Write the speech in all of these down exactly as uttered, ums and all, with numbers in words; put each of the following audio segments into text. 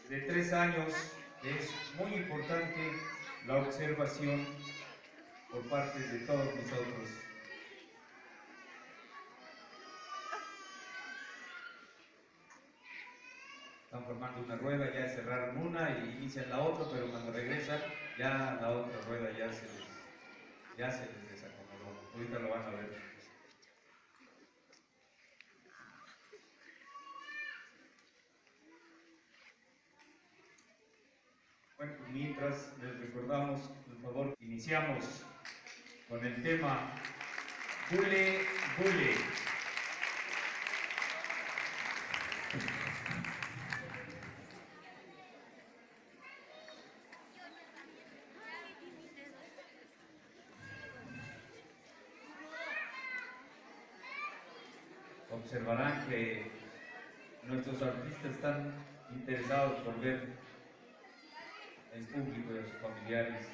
de tres años es muy importante la observación por parte de todos nosotros. Están formando una rueda, ya cerraron una y inician la otra, pero cuando regresan ya la otra rueda ya se les, ya se les desacomodó. Ahorita lo van a ver. Bueno, mientras les recordamos, por favor, iniciamos con el tema Bule Bule. Observarán que nuestros artistas están interesados por ver el público y a sus familiares.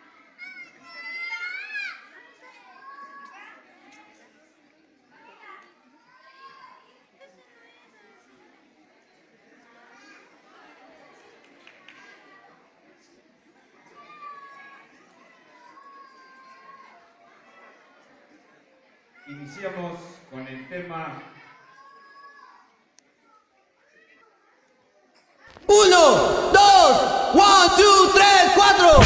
Iniciamos con el tema Uno, dos, one, two, tres, cuatro.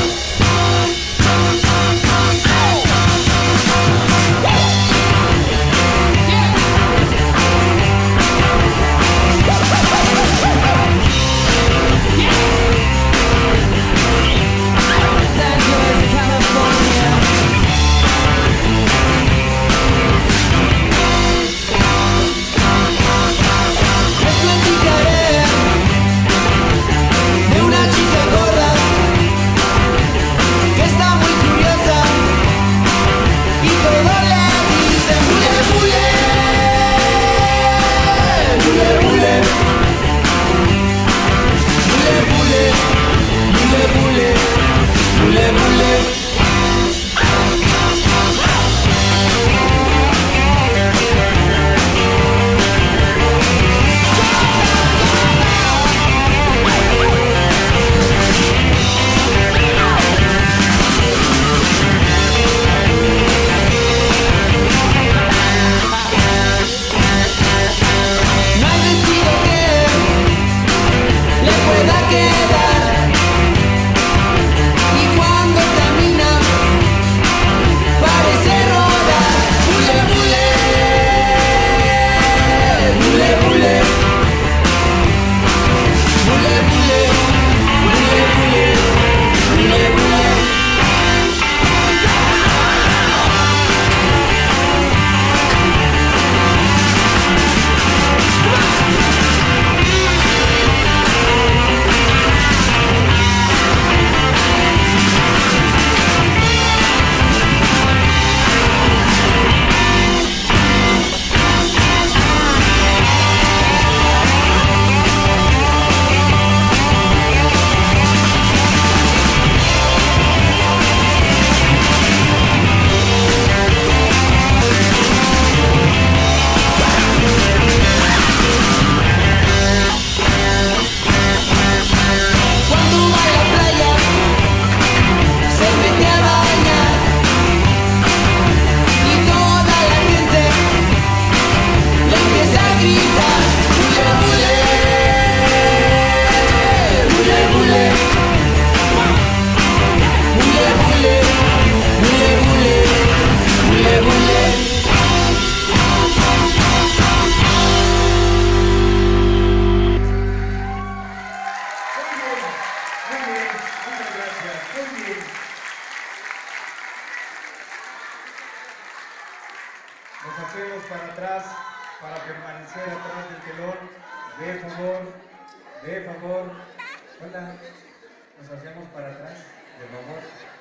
Nos hacemos para atrás, para permanecer atrás del telón. De favor, de favor. Hola. Nos hacemos para atrás, de favor.